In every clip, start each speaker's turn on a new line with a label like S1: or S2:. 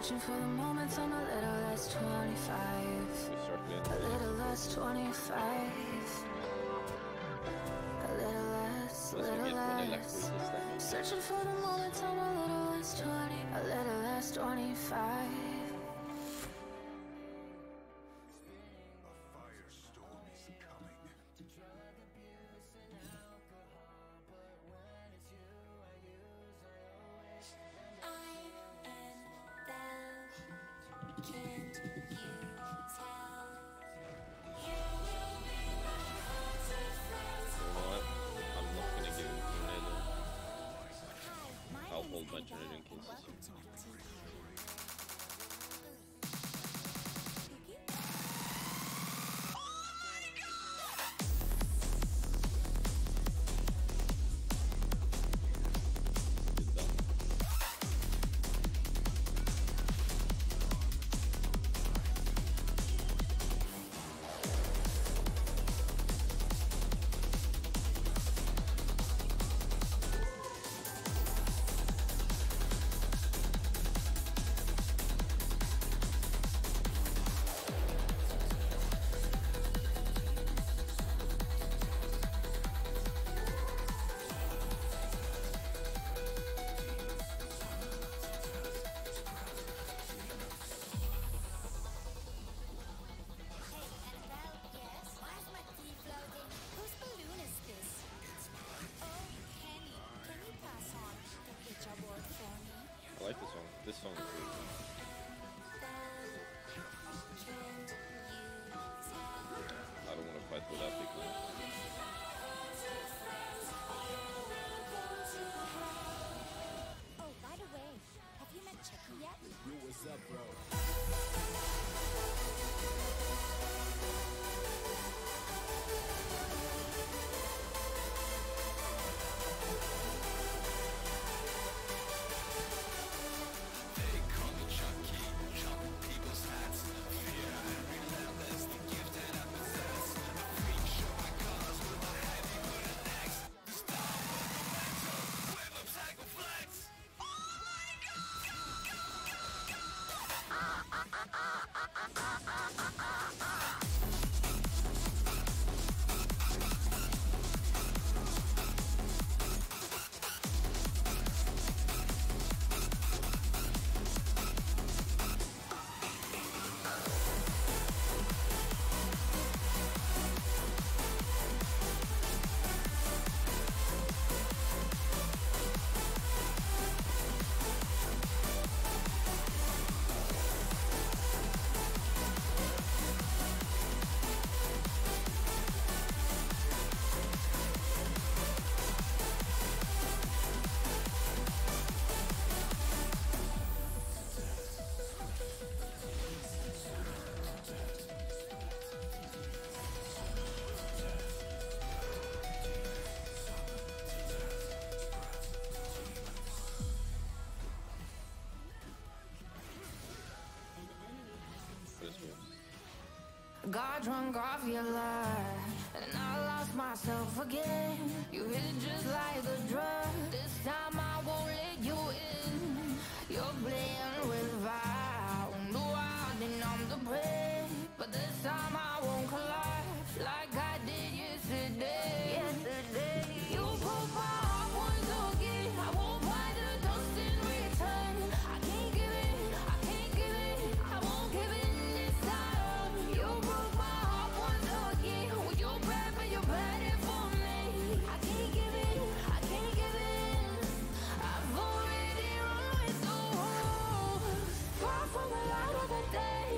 S1: Searching for the moments I'm a little less 25. A little less 25. A little less. Searching for the moments I'm a little less 20. A little less 25.
S2: Hold my turn in case. I like this song. This song is great. I don't want to fight with that big man.
S3: Oh, by the way, have you met Chucky yet?
S4: Yo, what's up, bro?
S1: Got drunk off your lie, and I lost myself again. You hit it just like a drug. This time I won't let you in. You're playing with fire. No, I didn't numb the pain, but this time I won't collapse like I did yesterday. You broke my heart once again. I won't buy the dust in return. I can't give it, I can't give it, I won't give it this time. You broke my heart once again. With your bad, but you're bad it for me. I can't give it, I can't give it. I've already run with the wolves. Far from the light of the day.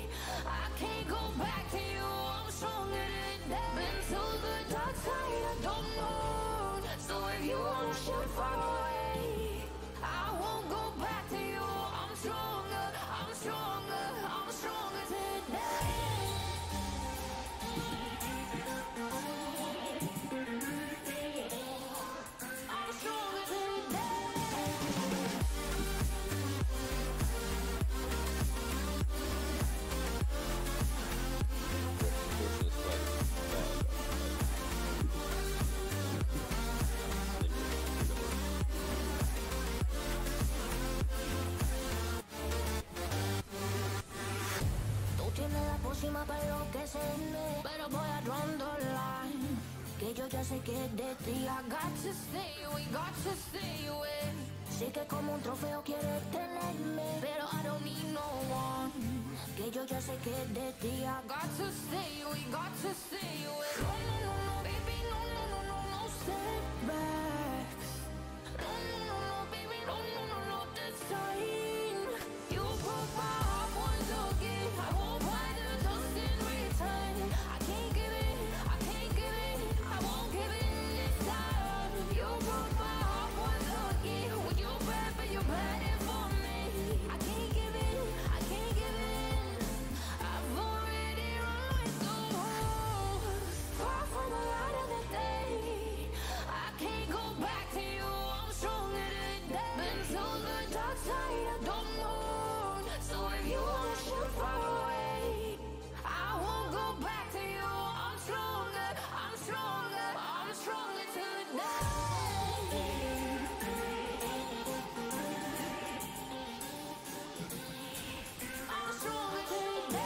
S1: I can't go back to you. I'm stronger than that. Been to the dark side, I don't know. So if you wanna shoot far away, I won't go back to you. I'm stronger, I'm stronger, I'm stronger today. I'm stronger today. para enloquecerme, pero voy a draw the line. Que yo ya sé que es de ti. I got to stay away, got to stay away. Sé que como un trofeo quieres tenerme, pero I don't need no one. Que yo ya sé que es de ti. I got to stay away, got to stay away. No, no, no, no, baby, no, no, no, no, no setbacks. No, no, no, no, baby, no, no, no, no, this time. You broke my heart once again. I won't buy the dust in return. I can't give it, I can't give it, I won't give in this time. You broke my heart once again. When you bad, but you bad it for me. I can't give it, I can't give in. I've already run with the wolves. Far from the light of the day. I can't go back to you, I'm stronger today. Been to the dark side of the moon. So if you wanna shoot far away, I won't go back to you. I'm stronger, I'm stronger, I'm stronger today. I'm stronger today.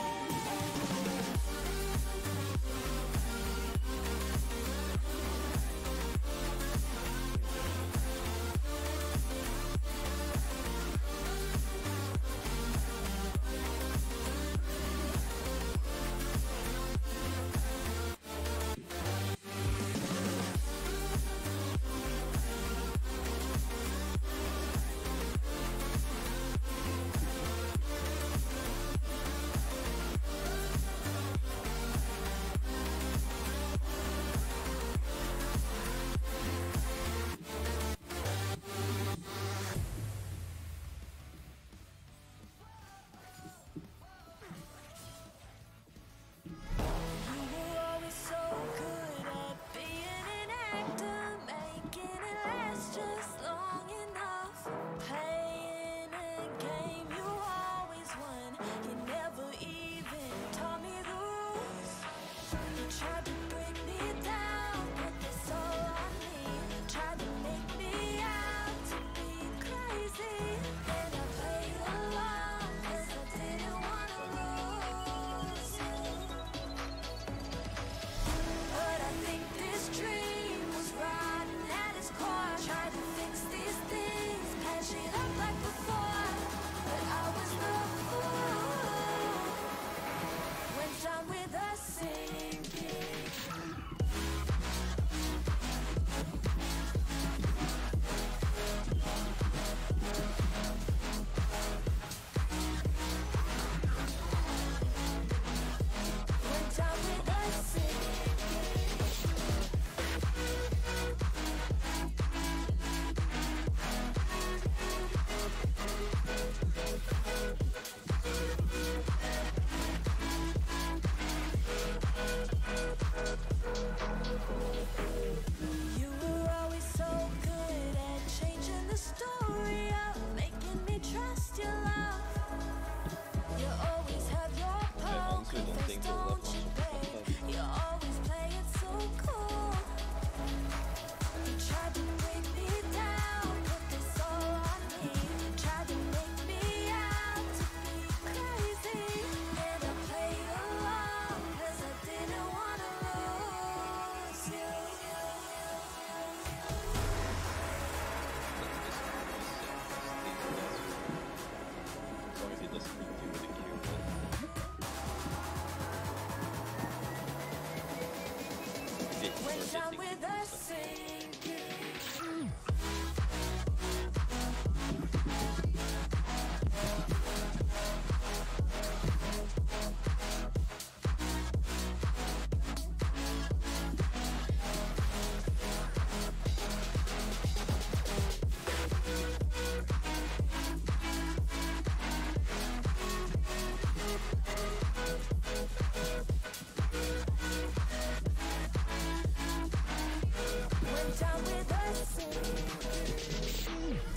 S1: You were always so good at being an actor, making it last just long enough. Playing a game you always won. You never even taught me the rules. You tried to break me down, put this all on me. Tried to make me out to be crazy. And I played along 'cause I didn't wanna lose you. But I think this dream was rotten at its core. Tried to fix these things, patch it up like before. But I was the fool. Went down with a sinking. Went down with a sinking. You were always so good at changing the story up, making me trust your love. You always have your
S2: honestly
S1: poker
S2: don't
S1: face,
S2: think there's that
S1: don't
S2: much
S1: you,
S2: of
S1: babe?
S2: content.
S1: You always play it so cool. You tried to break me down, put this all on me. Tried to make me out to be crazy. And I played along 'cause I didn't wanna lose you.
S2: As long as he doesn't beat you with a cue.
S1: Went down with a sinking. Went down with a sinking.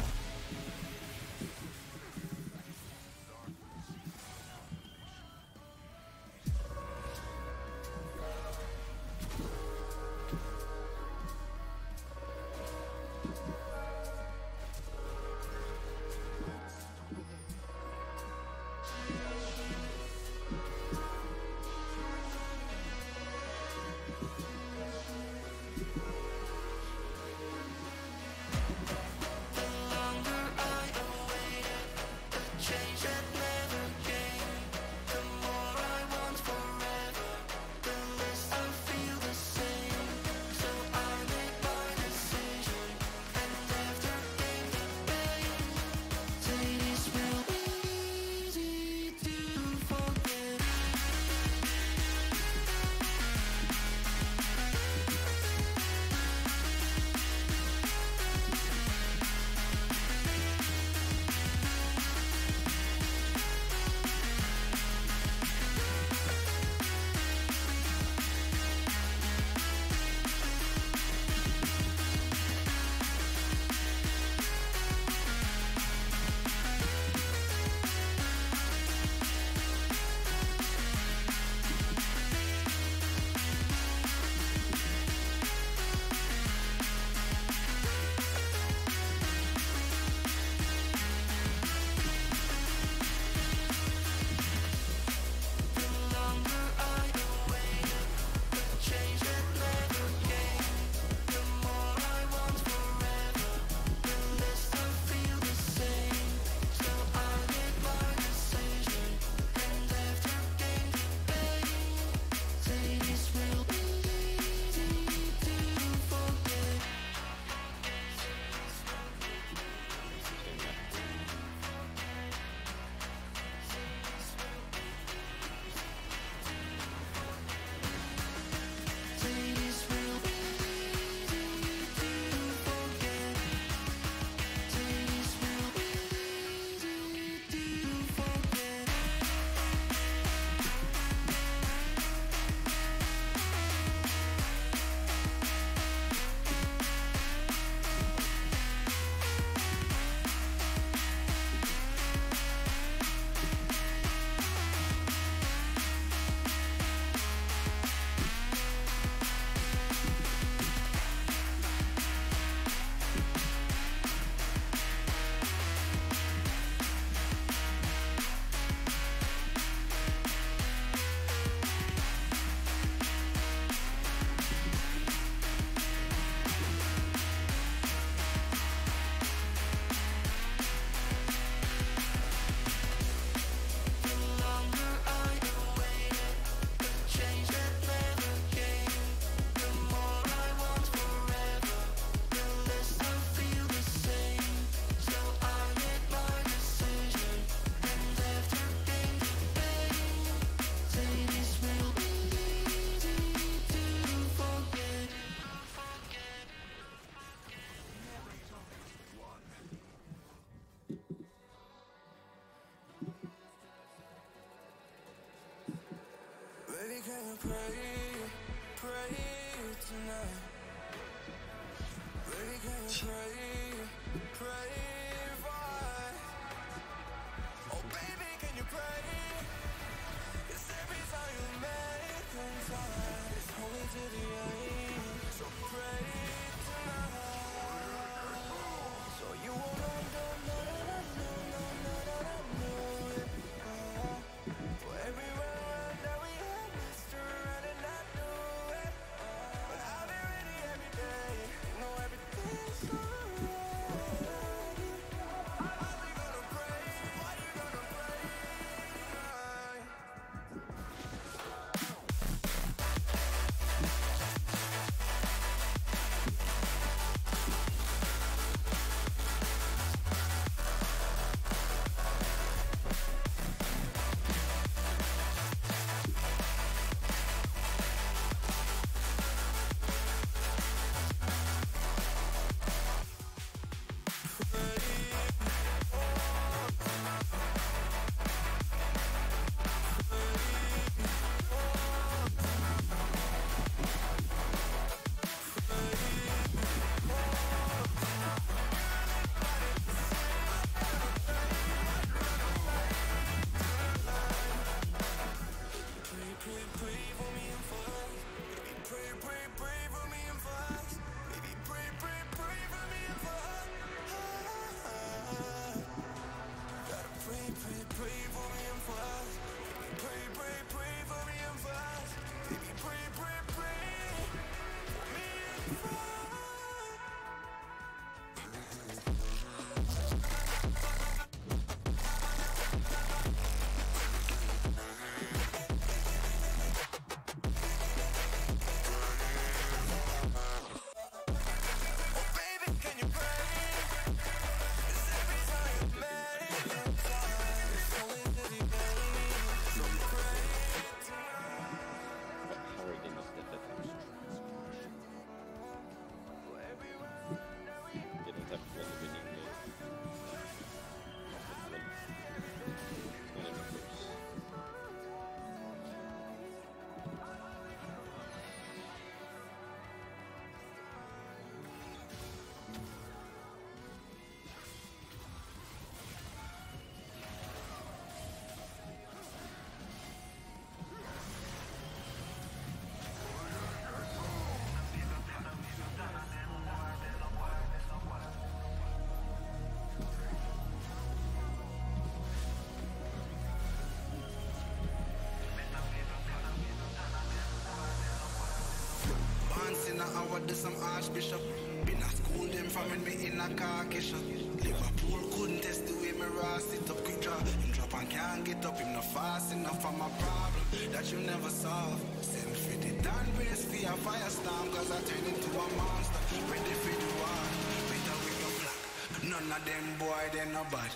S4: Howard do some archbishop. Been a school them from when me in a car shop. Liverpool couldn't test the way me raw sit up quick draw. Him drop and can't get up, him no fast enough for my problem that you never solve. Send for the Dan brace for a firestorm, cause I turn into a monster. Ready for the war, better with your black. None of them boy, they no bad.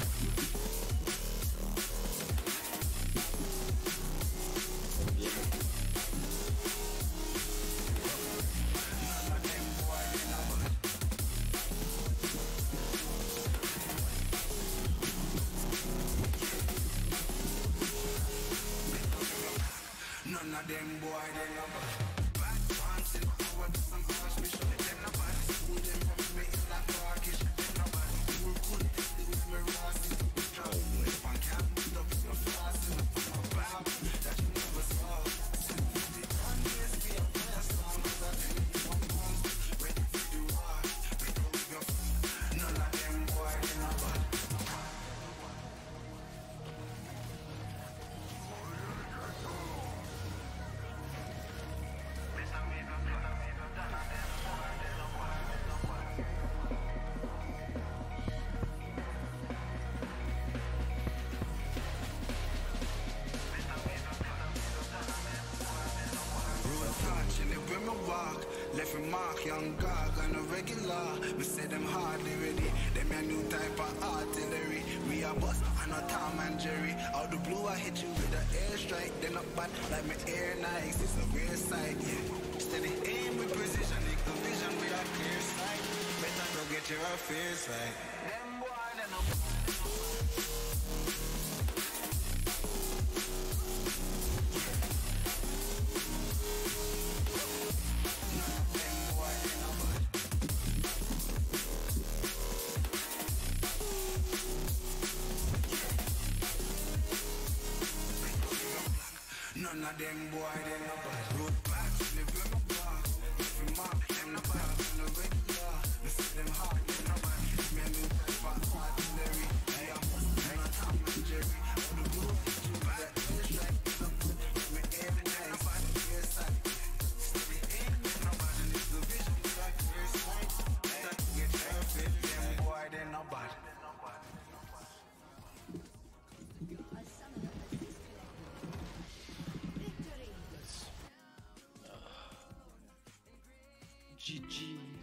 S4: Them boy, they no bad. Bad ones in power, do some archbishop. Them no bad. School them from me in that Turkish. Them no bad. School couldn't test the way me raw sit up with drop. If I can't put up, it's no fast enough for my bab that you never saw. Send for the dandies, be a fire song, cause I tell you one month. Ready for the war, better we go. None of them boy, they no bad. Left a mark, young gog on a regular. We say them hardly ready. Them a new type of artillery. We a bust and a Tom and Jerry. Out the blue I hit you with an airstrike. They not bad like my air nice. It's a real sight, yeah. Steady aim with precision. Make the vision with a clear sight. Better go get your affairs right. Them boy, they no None of them boy, they no bad. Road back, live with my boss. If you mark, them no bad. No regular, they see them hard, they no bad. Me and me fat artillery. Hey, I'm not Tom and Jerry. All the group, you better is like the good. Me aim nice, yes I. Steady aim, no bad. And it's the vision like first sight. That get perfect, them boy, they no bad.
S2: GG.